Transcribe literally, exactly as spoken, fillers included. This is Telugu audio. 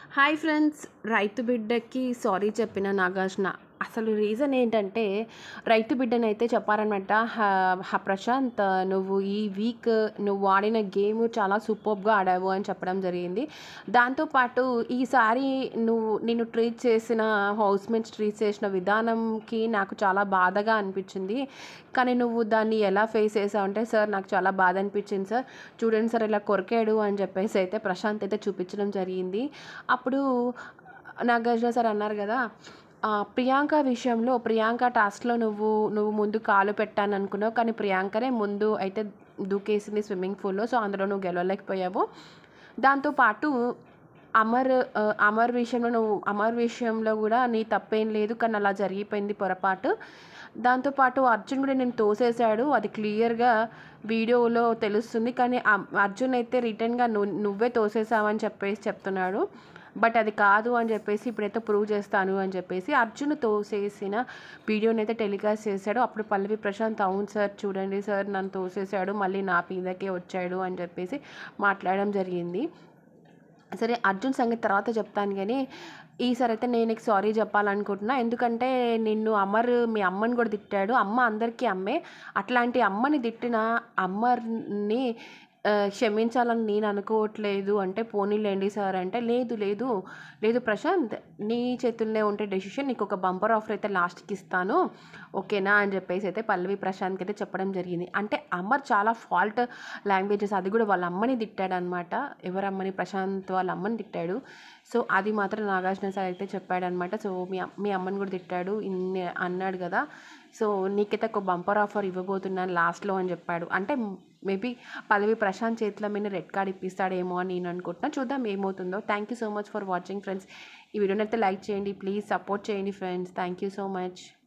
హాయ్ ఫ్రెండ్స్, రైతు బిడ్డకి సారీ చెప్పిన నాగార్జున. అసలు రీజన్ ఏంటంటే, రైతు బిడ్డనైతే చెప్పారనమాట. ప్రశాంత్, నువ్వు ఈ వీక్ నువ్వు ఆడిన గేమ్ చాలా సూపర్గా ఆడావు అని చెప్పడం జరిగింది. దాంతోపాటు ఈసారి నువ్వు నేను ట్రీట్ చేసిన హౌస్మేట్స్ ట్రీట్ చేసిన విధానంకి నాకు చాలా బాధగా అనిపించింది. కానీ నువ్వు దాన్ని ఎలా ఫేస్ చేసావు అంటే, సార్ నాకు చాలా బాధ అనిపించింది సార్, చూడండి సార్ ఇలా కొరికాడు అని చెప్పేసి అయితే ప్రశాంత్ అయితే చూపించడం జరిగింది. అప్పుడు నాగార్జున సార్ అన్నారు కదా, ప్రియాంక విషయంలో ప్రియాంక టాస్క్లో నువ్వు నువ్వు ముందు కాలు పెట్టాను అనుకున్నావు, కానీ ప్రియాంకనే ముందు అయితే దూకేసింది స్విమ్మింగ్ పూల్లో. సో అందులో నువ్వు గెలవలేకపోయావు. దాంతోపాటు అమర్ అమర్ విషయంలో నువ్వు అమర్ విషయంలో కూడా నీ తప్పేం లేదు, కానీ అలా జరిగిపోయింది పొరపాటు. దాంతోపాటు అర్జున్ కూడా నేను తోసేశాడు, అది క్లియర్గా వీడియోలో తెలుస్తుంది. కానీ అర్జున్ అయితే రిటర్న్గా నువ్వు నువ్వే తోసేసావని చెప్పేసి చెప్తున్నాడు. బట్ అది కాదు అని చెప్పేసి ఇప్పుడైతే ప్రూవ్ చేస్తాను అని చెప్పేసి అర్జున్ తోసేసిన వీడియోని అయితే టెలికాస్ట్ చేశాడు. అప్పుడు పల్లవి ప్రశాంత్, అవును సార్ చూడండి సార్ నన్ను తోసేశాడు, మళ్ళీ నా మీదకే వచ్చాడు అని చెప్పేసి మాట్లాడడం జరిగింది. సరే, అర్జున్ సంగతి తర్వాత చెప్తాను, కానీ ఈసారి అయితే నేను నీకు సారీ చెప్పాలనుకుంటున్నా. ఎందుకంటే నిన్ను అమర్ మీ అమ్మని కూడా తిట్టాడు. అమ్మ అందరికీ అమ్మే, అట్లాంటి అమ్మని తిట్టిన అమర్ని క్షమించాలని నేను అనుకోవట్లేదు అంటే, పోనీలేండి సార్ అంటే, లేదు లేదు లేదు ప్రశాంత్, నీ చేతుల్లోనే ఉంటే డెసిషన్, నీకు ఒక బంపర్ ఆఫర్ అయితే లాస్ట్కి ఇస్తాను ఓకేనా అని చెప్పేసి అయితే పల్లవి ప్రశాంత్కి అయితే చెప్పడం జరిగింది. అంటే అమర్ చాలా ఫాల్ట్ లాంగ్వేజెస్, అది కూడా వాళ్ళ అమ్మని తిట్టాడు అనమాట. ఎవరమ్మని? ప్రశాంత్ వాళ్ళ అమ్మని తిట్టాడు. సో అది మాత్రం నాగార్జున సార్ అయితే చెప్పాడనమాట. సో మీ మీ అమ్మని కూడా తిట్టాడు ఇన్ని అన్నాడు కదా, సో నీకైతే ఒక బంపర్ ఆఫర్ ఇవ్వబోతున్నాను లాస్ట్లో అని చెప్పాడు. అంటే మేబీ పల్లవి ప్రశాంత్ చేతిలో మీద రెడ్ కార్డ్ ఇప్పిస్తాడేమో అని నేను అనుకుంటున్నా. చూద్దాం ఏమవుతుందో. Thank you so much for watching friends. ఈ వీడియోని అయితే లైక్ చేయండి, ప్లీజ్ సపోర్ట్ చేయండి friends. Thank you so much.